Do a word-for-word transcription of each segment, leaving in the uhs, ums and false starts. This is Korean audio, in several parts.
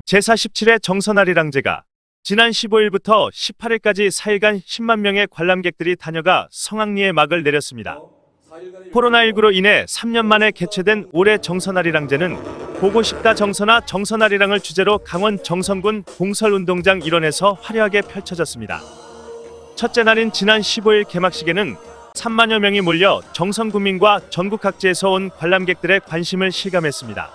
제사십칠 회 정선아리랑제가 지난 십오일부터 십팔일까지 사 일간 십만 명의 관람객들이 다녀가 성황리에 막을 내렸습니다. 코로나십구로 인해 삼 년 만에 개최된 올해 정선아리랑제는 보고 싶다 정선아 정선아리랑을 주제로 강원 정선군 봉설운동장 일원에서 화려하게 펼쳐졌습니다. 첫째 날인 지난 십오일 개막식에는 삼만여 명이 몰려 정선군민과 전국 각지에서 온 관람객들의 관심을 실감했습니다.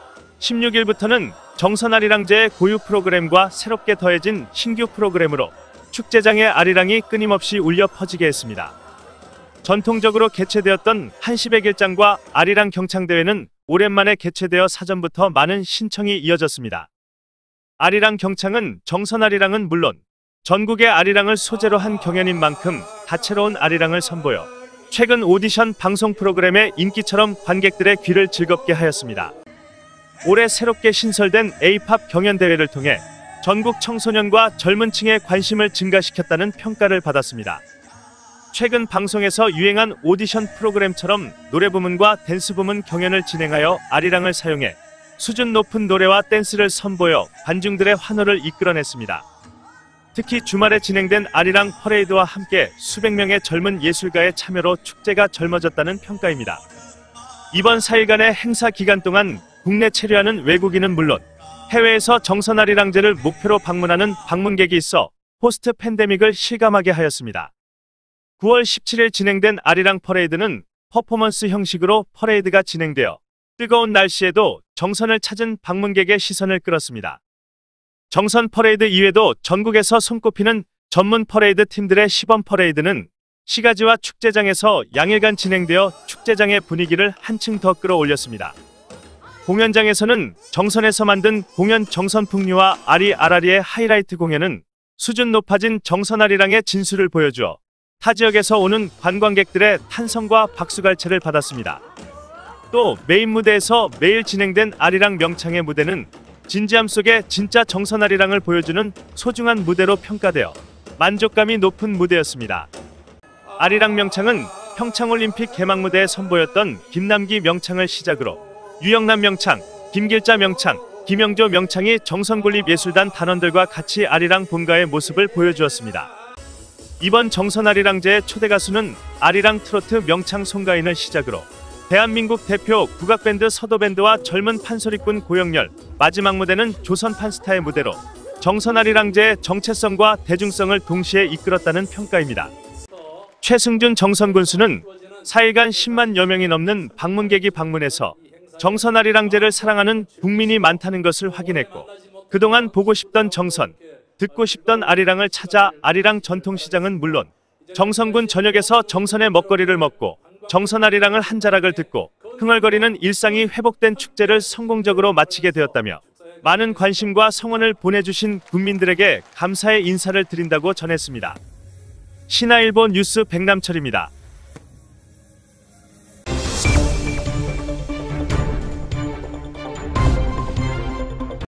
십육일부터는 정선아리랑제의 고유 프로그램과 새롭게 더해진 신규 프로그램으로 축제장의 아리랑이 끊임없이 울려 퍼지게 했습니다. 전통적으로 개최되었던 한시백일장과 아리랑 경창대회는 오랜만에 개최되어 사전부터 많은 신청이 이어졌습니다. 아리랑 경창은 정선아리랑은 물론 전국의 아리랑을 소재로 한 경연인 만큼 다채로운 아리랑을 선보여 최근 오디션 방송 프로그램의 인기처럼 관객들의 귀를 즐겁게 하였습니다. 올해 새롭게 신설된 에이팝 경연대회를 통해 전국 청소년과 젊은 층의 관심을 증가시켰다는 평가를 받았습니다. 최근 방송에서 유행한 오디션 프로그램처럼 노래 부문과 댄스 부문 경연을 진행하여 아리랑을 사용해 수준 높은 노래와 댄스를 선보여 관중들의 환호를 이끌어냈습니다. 특히 주말에 진행된 아리랑 퍼레이드와 함께 수백 명의 젊은 예술가의 참여로 축제가 젊어졌다는 평가입니다. 이번 사 일간의 행사 기간 동안 국내 체류하는 외국인은 물론 해외에서 정선아리랑제를 목표로 방문하는 방문객이 있어 포스트 팬데믹을 실감하게 하였습니다. 구월 십칠일 진행된 아리랑 퍼레이드는 퍼포먼스 형식으로 퍼레이드가 진행되어 뜨거운 날씨에도 정선을 찾은 방문객의 시선을 끌었습니다. 정선 퍼레이드 이외에도 전국에서 손꼽히는 전문 퍼레이드 팀들의 시범 퍼레이드는 시가지와 축제장에서 양일간 진행되어 축제장의 분위기를 한층 더 끌어올렸습니다. 공연장에서는 정선에서 만든 공연 정선풍류와 아리아라리의 하이라이트 공연은 수준 높아진 정선아리랑의 진수를 보여주어 타 지역에서 오는 관광객들의 탄성과 박수갈채를 받았습니다. 또 메인 무대에서 매일 진행된 아리랑 명창의 무대는 진지함 속에 진짜 정선아리랑을 보여주는 소중한 무대로 평가되어 만족감이 높은 무대였습니다. 아리랑 명창은 평창올림픽 개막 무대에 선보였던 김남기 명창을 시작으로 유영남 명창, 김길자 명창, 김영조 명창이 정선군립예술단 단원들과 같이 아리랑 본가의 모습을 보여주었습니다. 이번 정선아리랑제의 초대 가수는 아리랑 트로트 명창 송가인을 시작으로 대한민국 대표 국악밴드 서도밴드와 젊은 판소리꾼 고영렬, 마지막 무대는 조선 판스타의 무대로 정선아리랑제의 정체성과 대중성을 동시에 이끌었다는 평가입니다. 최승준 정선군수는 사 일간 십만여 명이 넘는 방문객이 방문해서 정선아리랑제를 사랑하는 국민이 많다는 것을 확인했고 그동안 보고 싶던 정선, 듣고 싶던 아리랑을 찾아 아리랑 전통시장은 물론 정선군 전역에서 정선의 먹거리를 먹고 정선아리랑을 한 자락을 듣고 흥얼거리는 일상이 회복된 축제를 성공적으로 마치게 되었다며 많은 관심과 성원을 보내주신 국민들에게 감사의 인사를 드린다고 전했습니다. 신화일보 뉴스 백남철입니다.